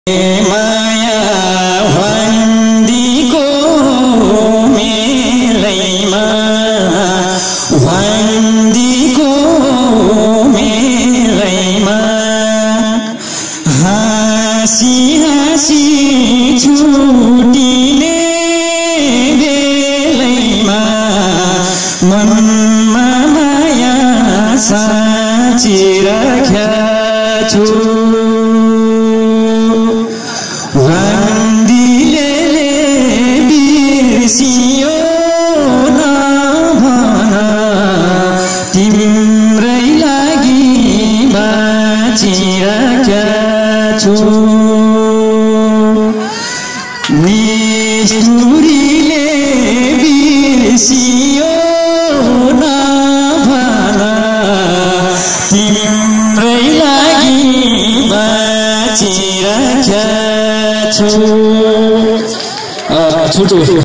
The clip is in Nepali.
माया भन्दिको मेलैमा भन्दिको मेलैमा हाँसी हाँसी छुटिने बेलैमा मनमा माया साँचिराख्या छु भन्दिले बिर्सियो नभन तिम्रै लागि बाँचिराख्या छु निष्ठुरीले बिर्सियो नभन तिम्रै लागि बाँचिराख्या छु।